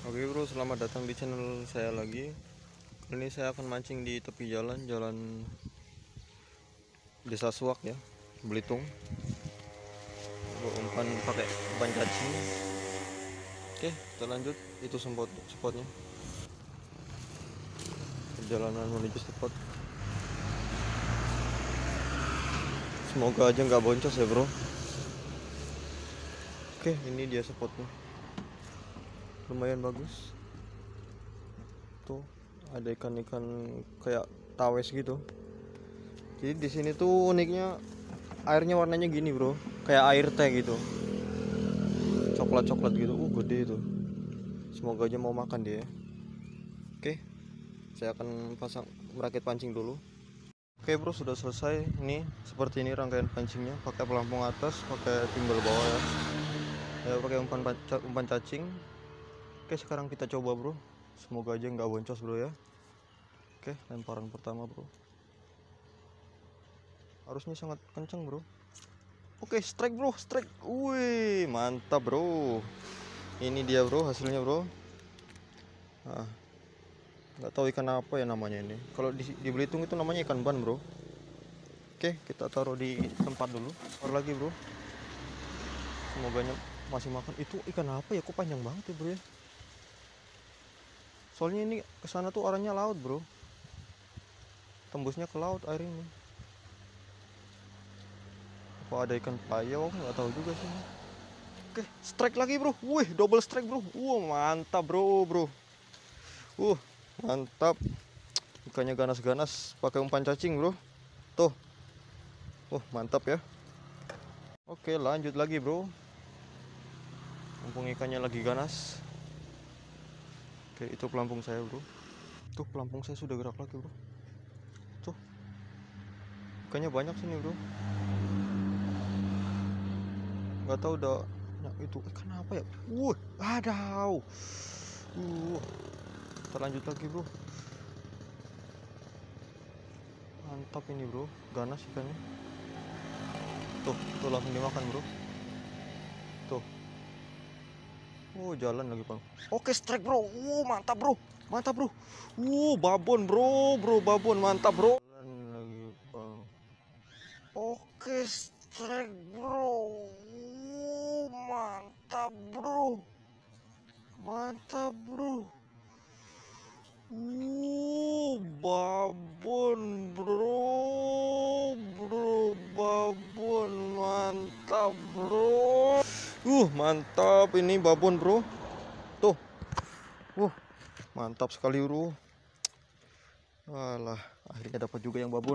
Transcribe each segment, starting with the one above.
Oke bro, selamat datang di channel saya lagi. Kali ini saya akan mancing di tepi jalan Desa Suak ya, Belitung. Umpan pakai umpan cacing. Oke, kita lanjut. Itu spotnya. Perjalanan menuju spot. Semoga aja nggak boncos ya bro. Oke, ini dia spotnya. Lumayan bagus. Tuh ada ikan-ikan kayak tawes gitu. Jadi di sini tuh uniknya airnya warnanya gini bro, kayak air teh gitu, coklat-coklat gitu. Gede itu. Semoga aja mau makan dia. Oke, saya akan merakit pancing dulu. Oke bro, sudah selesai. Nih seperti ini rangkaian pancingnya, pakai pelampung atas, pakai timbal bawah ya, pakai umpan cacing. Oke, sekarang kita coba bro, semoga aja nggak boncos bro ya. Oke, lemparan pertama bro, harusnya sangat kenceng bro. Oke, strike bro, strike. Wih, mantap bro. Ini dia bro hasilnya bro. Nah, nggak tahu ikan apa ya namanya ini. Kalau di Belitung itu namanya ikan ban bro. Oke, kita taruh di tempat dulu. Taruh lagi bro. Semoga masih makan. Itu ikan apa ya? Kok panjang banget ya bro ya? Soalnya ini kesana tuh arahnya laut bro. Tembusnya ke laut air ini. Apa ada ikan payau? Nggak tahu juga sih. Oke, strike lagi bro. Wih, double strike bro. Mantap bro bro. Mantap. Ikannya ganas-ganas. Pakai umpan cacing bro. Tuh. Mantap ya. Oke, lanjut lagi bro. Mumpung ikannya lagi ganas. Oke, itu pelampung saya bro. Tuh, pelampung saya sudah gerak lagi bro. Tuh, ikannya banyak sini bro. Nggak tahu udah. Nah, itu ikan apa ya? Adaw. Kita lanjut lagi bro. Mantap ini bro, ganas ikannya. Tuh langsung dimakan bro. Tuh. Jalan lagi bang. Oke, strike bro. Mantap bro. Mantap bro. Babon bro, babon mantap bro. Jalan lagi bang. Oke, strike bro. Mantap bro. Mantap bro. Babon bro. Babon mantap bro. Mantap ini babon bro. Tuh. Mantap sekali bro. Alah, akhirnya dapat juga yang babon.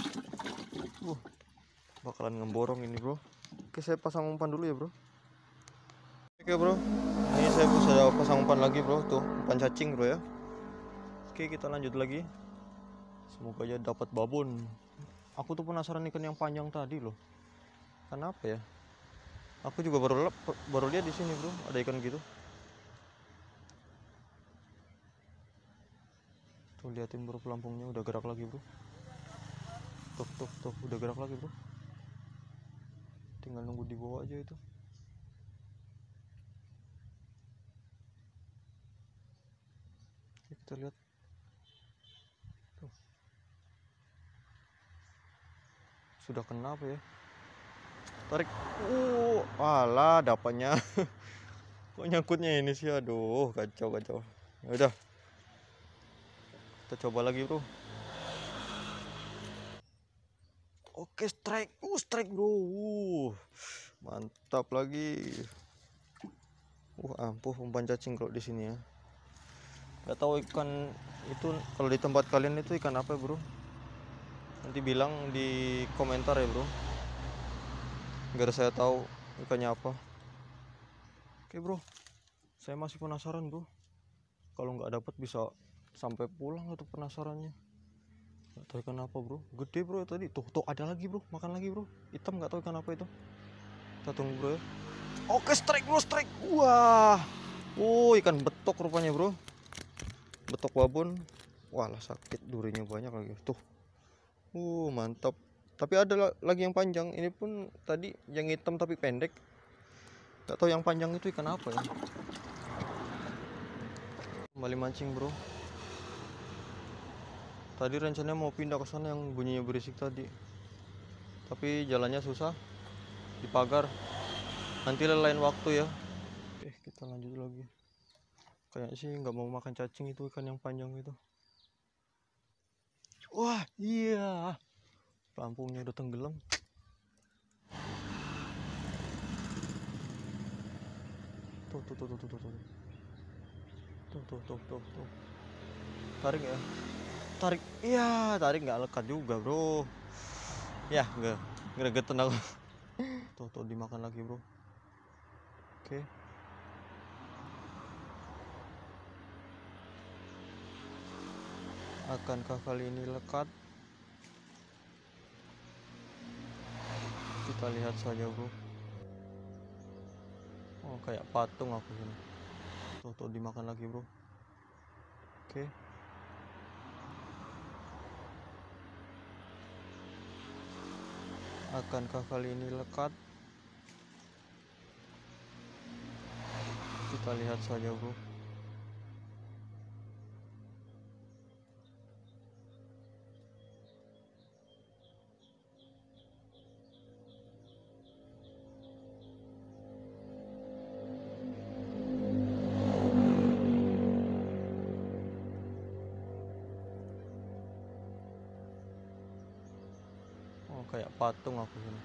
Bakalan ngemborong ini bro. Oke, saya pasang umpan dulu ya bro. Oke bro, ini saya bisa pasang umpan lagi bro. Tuh, umpan cacing bro ya. Oke, kita lanjut lagi. Semoga aja dapat babon. Aku tuh penasaran ikan yang panjang tadi loh. Kenapa ya? Aku juga baru lihat di sini bro, ada ikan gitu. Tuh liatin bro, pelampungnya udah gerak lagi bro. Tuh udah gerak lagi bro. Tinggal nunggu di bawah aja itu. Oke, kita lihat. Tuh. Sudah kena apa ya? Tarik. Alah, dapatnya. Kok nyangkutnya ini sih? Aduh, kacau. Ya udah. Kita coba lagi, bro. Oke, strike. Strike, bro. Mantap lagi. Ampuh umpan cacing kalau di sini ya. Gak tahu ikan itu kalau di tempat kalian itu ikan apa, bro? Nanti bilang di komentar ya, bro. Biar saya tahu ikannya apa. Oke, bro. Saya masih penasaran, bro. Kalau nggak dapat bisa sampai pulang atau penasarannya. Nggak tahu ikan apa bro, gede bro tadi. Tuh ada lagi bro, makan lagi bro. Hitam, nggak tahu ikan apa itu. Kita tunggu bro ya. Oke, strike bro, strike. Wah, ikan betok rupanya bro. Betok babon. Walah, sakit, durinya banyak lagi. Tuh, mantap. Tapi ada lagi yang panjang. Ini pun tadi yang hitam tapi pendek. Nggak tahu yang panjang itu ikan apa ya. kembali mancing bro. Tadi rencananya mau pindah ke sana yang bunyinya berisik tadi, tapi jalannya susah, dipagar. Nanti lain waktu ya. Oke, kita lanjut lagi. Kayaknya sih nggak mau makan cacing itu ikan yang panjang itu. Wah iya, pelampungnya udah tenggelam. Tuh. Tarik ya. Tarik. Iya, tarik nggak lekat juga, bro. Ya, nggak gregetan aku. Tuh dimakan lagi, bro. Oke. Akankah kali ini lekat? Kita lihat saja, bro. Oh, kayak patung aku ini. Tuh dimakan lagi, bro. Oke. Akankah kali ini lekat? Kita lihat saja, bro. Oh, kayak patung aku ini.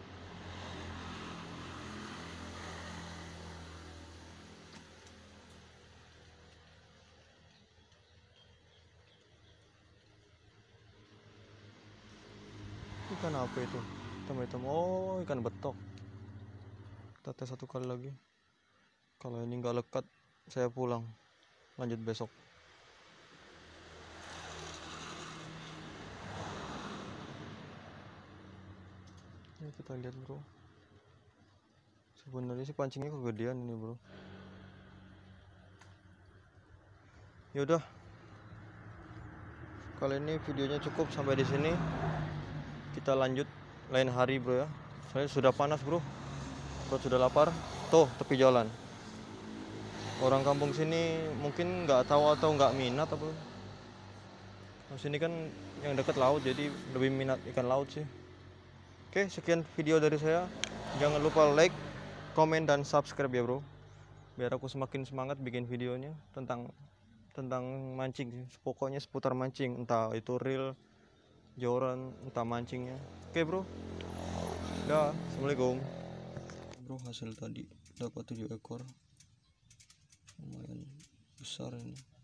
Ikan apa itu? Hitam-hitam. Oh, ikan betok. Kita tes satu kali lagi. Kalau ini nggak lekat, saya pulang. Lanjut besok. Ini kita lihat, bro. Sebenarnya sih pancingnya kegedean ini, bro. Yaudah, kali ini videonya cukup sampai di sini. Kita lanjut lain hari, bro ya. Soalnya sudah panas, bro. Perut sudah lapar. Tuh tepi jalan. Orang kampung sini mungkin nggak tahu atau nggak minat apa. Nah, sini kan yang dekat laut, jadi lebih minat ikan laut sih. Oke, sekian video dari saya. Jangan lupa like, komen, dan subscribe ya, bro. Biar aku semakin semangat bikin videonya tentang mancing. Pokoknya seputar mancing, entah itu reel, joran, entah mancingnya. Oke, bro. Dah, assalamualaikum. Bro, hasil tadi dapat 7 ekor. Lumayan besar ini.